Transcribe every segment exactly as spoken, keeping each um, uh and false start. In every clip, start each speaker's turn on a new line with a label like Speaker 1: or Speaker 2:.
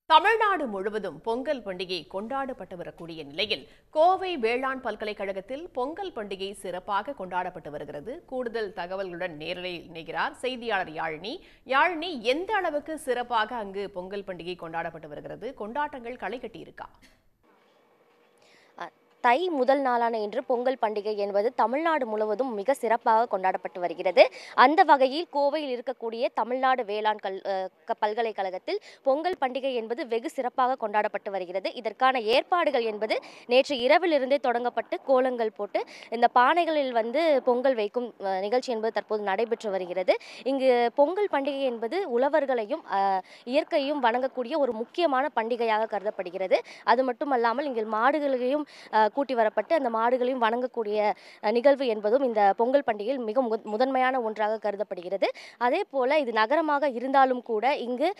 Speaker 1: தமிழ்நாடு முழுவதும் பொங்கல் பண்டிகை கொண்டாடப்பட்டு வரக்கூடிய நிலையில் கோவை வேளாண் பல்கலைக்கழகத்தில் பொங்கல் பண்டிகை சிறப்பாக கொண்டாடப்பட்டு வருகிறது. கூடுதல் தகவல்களுடன் நேரலையில் இணைகிறார் செய்தியாளர் யாழினி. யாழினி, எந்த அளவுக்கு சிறப்பாக அங்கு பொங்கல் பண்டிகை கொண்டாடப்பட்டு வருகிறது? கொண்டாட்டங்கள் களை கட்டியிருக்கா?
Speaker 2: தை முதல் நாளான இன்று பொங்கல் பண்டிகை என்பது தமிழ்நாடு முழுவதும் மிக சிறப்பாக கொண்டாடப்பட்டு வருகிறது. அந்த வகையில் கோவையில் இருக்கக்கூடிய தமிழ்நாடு வேளாண் கல் பல்கலைக்கழகத்தில் பொங்கல் பண்டிகை என்பது வெகு சிறப்பாக கொண்டாடப்பட்டு வருகிறது. இதற்கான ஏற்பாடுகள் என்பது நேற்று இரவிலிருந்தே தொடங்கப்பட்டு கோலங்கள் போட்டு இந்த பானைகளில் வந்து பொங்கல் வைக்கும் நிகழ்ச்சி என்பது தற்போது நடைபெற்று வருகிறது. இங்கு பொங்கல் பண்டிகை என்பது உழவர்களையும் இயற்கையும் வணங்கக்கூடிய ஒரு முக்கியமான பண்டிகையாக கருதப்படுகிறது. அது மட்டுமல்லாமல் இங்கு மாடுகளையும் கூட்டி வரப்பட்டு அந்த மாடுகளையும் வணங்கக்கூடிய நிகழ்வு என்பதும் இந்த பொங்கல் பண்டிகையில் மிக முதன்மையான ஒன்றாக கருதப்படுகிறது. அதே போல இது நகரமாக இருந்தாலும் கூட இங்கு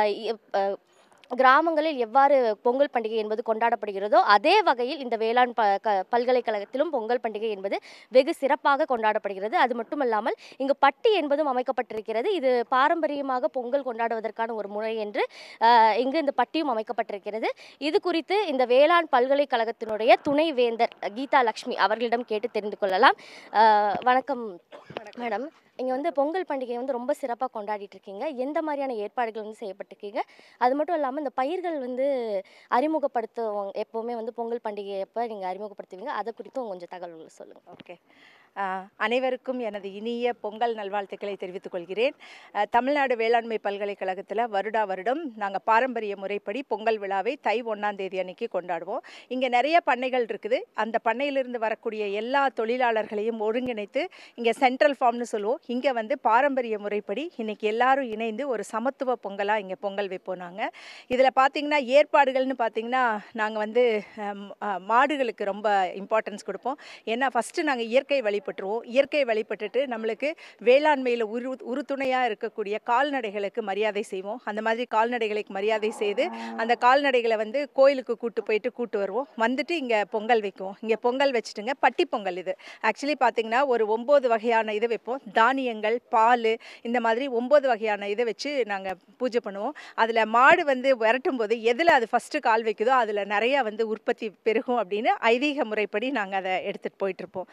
Speaker 2: கிராமங்களில் எவ்வாறு பொங்கல் பண்டிகை என்பது கொண்டாடப்படுகிறதோ அதே வகையில் இந்த வேளாண் ப பல்கலைக்கழகத்திலும் பொங்கல் பண்டிகை என்பது வெகு சிறப்பாக கொண்டாடப்படுகிறது. அது மட்டுமல்லாமல் இங்கு பட்டி என்பதும் அமைக்கப்பட்டிருக்கிறது. இது பாரம்பரியமாக பொங்கல் கொண்டாடுவதற்கான ஒரு முறை என்று இங்கு இந்த பட்டியும் அமைக்கப்பட்டிருக்கிறது. இது குறித்து இந்த வேளாண் பல்கலைக்கழகத்தினுடைய துணைவேந்தர் கீதா லட்சுமி அவர்களிடம் கேட்டு தெரிந்து கொள்ளலாம். வணக்கம் மேடம், இங்கே வந்து பொங்கல் பண்டிகை வந்து ரொம்ப சிறப்பாக கொண்டாடிட்டு இருக்கீங்க. எந்த மாதிரியான ஏற்பாடுகள் வந்து செய்யப்பட்டிருக்கீங்க? அது மட்டும் இல்லாமல் இந்த பயிர்கள் வந்து அறிமுகப்படுத்துவோம், எப்போவுமே வந்து பொங்கல் பண்டிகை எப்போ நீங்கள் அறிமுகப்படுத்துவீங்க, அதை குறித்தும் கொஞ்சம் தகவல்கள் சொல்லுங்கள்.
Speaker 3: ஓகே, அனைவருக்கும் எனது இனிய பொங்கல் நல்வாழ்த்துக்களை தெரிவித்துக் கொள்கிறேன். தமிழ்நாடு வேளாண்மை பல்கலைக்கழகத்தில் வருடா வருடம் நாங்கள் பாரம்பரிய முறைப்படி பொங்கல் விழாவை தை ஒன்றாம் தேதி அன்னைக்கு கொண்டாடுவோம். இங்கே நிறைய பண்ணைகள் இருக்குது. அந்த பண்ணையிலிருந்து வரக்கூடிய எல்லா தொழிலாளர்களையும் ஒருங்கிணைத்து இங்கே சென்ட்ரல் ஃபார்ம்னு சொல்லுவோம். இங்கே வந்து பாரம்பரிய முறைப்படி இன்னைக்கு எல்லாரும் இணைந்து ஒரு சமத்துவ பொங்கலாக இங்கே பொங்கல் வைப்போம். நாங்கள் இதில் பார்த்திங்கன்னா ஏற்பாடுகள்னு பார்த்திங்கன்னா நாங்கள் வந்து மாடுகளுக்கு ரொம்ப இம்பார்ட்டன்ஸ் கொடுப்போம். ஏன்னா ஃபஸ்ட்டு நாங்கள் இயற்கை வழிபட்டுருவோம். இயற்கை வழிபட்டுட்டு நம்மளுக்கு வேளாண்மையில் உரு உறுதுணையாக இருக்கக்கூடிய கால்நடைகளுக்கு மரியாதை செய்வோம். அந்த மாதிரி கால்நடைகளுக்கு மரியாதை செய்து அந்த கால்நடைகளை வந்து கோயிலுக்கு கூட்டு போயிட்டு கூட்டு வருவோம். வந்துட்டு இங்கே பொங்கல் வைக்குவோம். இங்கே பொங்கல் வச்சுட்டுங்க பட்டி பொங்கல். இது ஆக்சுவலி பார்த்திங்கன்னா ஒரு ஒம்பது வகையான இதை வைப்போம். தானியங்கள், பால், இந்த மாதிரி ஒம்பது வகையான இதை வச்சு நாங்கள் பூஜை பண்ணுவோம். அதில் மாடு வந்து விரட்டும் போது எதில் அது ஃபஸ்ட்டு கால் வைக்குதோ அதில் நிறையா வந்து உற்பத்தி பெருகும் அப்படின்னு ஐதீக முறைப்படி நாங்கள் அதை எடுத்துகிட்டு போயிட்டுருப்போம்.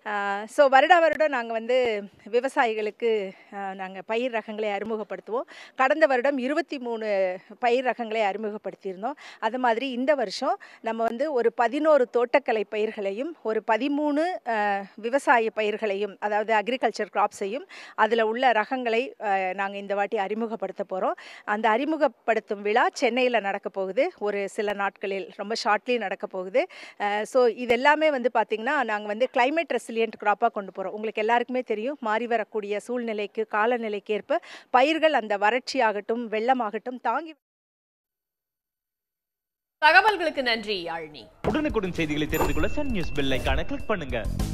Speaker 3: ஸோ வருட வருடம் நாங்கள் வந்து விவசாயிகளுக்கு நாங்கள் பயிர் ரகங்களை அறிமுகப்படுத்துவோம். கடந்த வருடம் இருபத்தி மூணு பயிர் ரகங்களை அறிமுகப்படுத்தியிருந்தோம். அது மாதிரி இந்த வருஷம் நம்ம வந்து ஒரு பதினோரு தோட்டக்கலை பயிர்களையும் ஒரு பதிமூணு விவசாய பயிர்களையும், அதாவது அக்ரிகல்ச்சர் கிராப்ஸையும் அதில் உள்ள ரகங்களை நாங்கள் இந்த வாட்டி அறிமுகப்படுத்த போகிறோம். அந்த அறிமுகப்படுத்தும் விழா சென்னையில் நடக்க போகுது. ஒரு சில நாட்களில் ரொம்ப ஷார்ட்லி நடக்க போகுது. ஸோ இது எல்லாமே வந்து பார்த்திங்கன்னா நாங்கள் வந்து கிளைமேட் ரெசிலியன்ட் கிராப்பாக கொண்டு போகிறோம். உங்களுக்கு எல்லாருக்குமே தெரியும், மாறி வரக்கூடிய சூழ்நிலைக்கு காலநிலைக்கு ஏற்ப பயிர்கள் அந்த வறட்சி ஆகட்டும் வெள்ளமாகட்டும் தாங்கி.
Speaker 1: தகவல்களுக்கு நன்றி யாழினி.
Speaker 4: உடனுக்குடன் செய்திகளை தெரிந்து கொள்ள சன் நியூஸ் பெல் ஐகானை கிளிக் பண்ணுங்க.